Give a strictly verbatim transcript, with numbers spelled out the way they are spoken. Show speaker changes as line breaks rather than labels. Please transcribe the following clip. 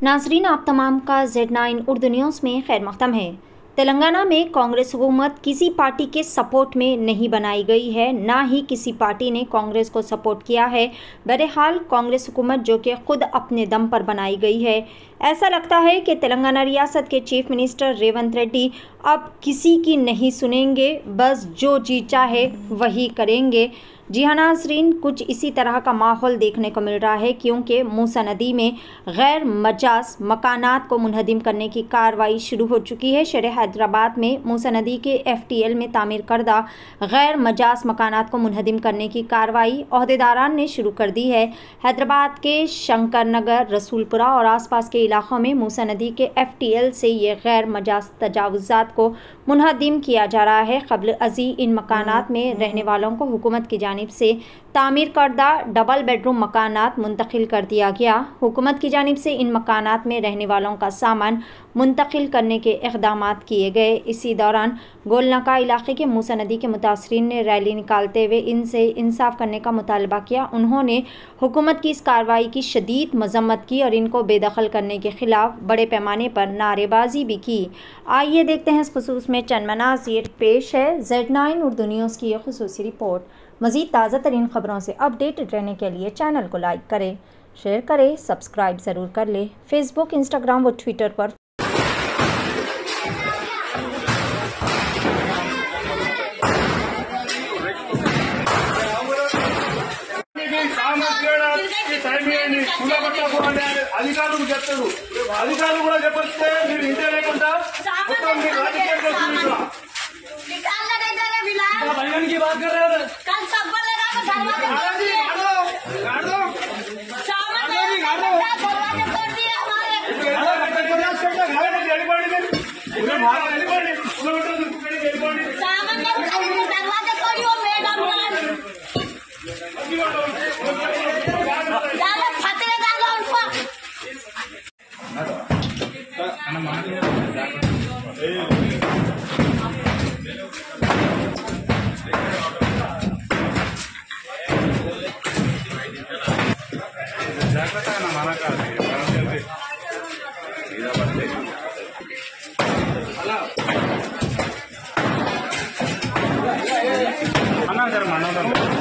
नाजरीन, आप तमाम का जेड नाइन उर्दू न्यूज़ में खैर मक़दम है। तेलंगाना में कांग्रेस हुकूमत किसी पार्टी के सपोर्ट में नहीं बनाई गई है, ना ही किसी पार्टी ने कांग्रेस को सपोर्ट किया है। बहरहाल कांग्रेस हुकूमत जो कि खुद अपने दम पर बनाई गई है। ऐसा लगता है कि तेलंगाना रियासत के चीफ मिनिस्टर रेवंत रेड्डी अब किसी की नहीं सुनेंगे, बस जो जी चाहे वही करेंगे। जी हाँ नाजरीन, कुछ इसी तरह का माहौल देखने को मिल रहा है, क्योंकि मूसा नदी में गैर मजाज मकानात को मुनहदिम करने की कार्रवाई शुरू हो चुकी है। शहर हैदराबाद में मूसा नदी के एफ टी एल में तामीर करदा गैर मजाज मकानात को मुनहदिम करने की कार्रवाई अहदेदारान ने शुरू कर दी है। हैदराबाद के शंकर नगर, रसूलपुरा और आसपास के इलाकों में मूसा नदी के एफ टी एल से ये गैर मजाज तजावुज़ात को मुनहदिम किया जा रहा है। क़ब्ल अज़ी इन मकानात में रहने वालों को हुकूमत की जानिब से तामीर करदा डबल बेडरूम मकानात मुंतकिल कर दिया गया। हुकूमत की जानिब से इन मकानात में रहने वालों का सामान मुंतकिल करने के इक़दामात किए गए। इसी दौरान गोलनका इलाके के मूसा नदी के मुतासरीन ने रैली निकालते हुए इनसे इंसाफ करने का मुतालबा किया। उन्होंने हुकूमत की इस कार्रवाई की शदीद मजम्मत की और इनको बेदखल करने के खिलाफ बड़े पैमाने पर नारेबाजी भी की। आइए देखते हैं इस खुसूस में चंद मनाज़िर। पेश है जेड नाइन उर्दू न्यूज़ की यह खुसूसी रिपोर्ट। मज़ीद ताज़ा तरीन ख़बरों से अपडेटेड रहने के लिए चैनल को लाइक करें, शेयर करें, सब्सक्राइब ज़रूर कर लें। फेसबुक, इंस्टाग्राम व ट्विटर पर
అధికారులకు చెప్తారు అధికారులు కూడా చెప్పొస్తే మీరు ఇంటే లేకుండా మొత్తం మీరు రాజకీయ भैया की बात कर रहे हो कल सब बोलेगा तो दरवाजे गाड़ो गाड़ो दरवाजे तोड़ दिए हमारे सामान दरवाजे तोड़ी हो मैडम ज्यादा फतरे डालो उनको।
జాగ్రత్త మన కాదు అన్నా సార్ మన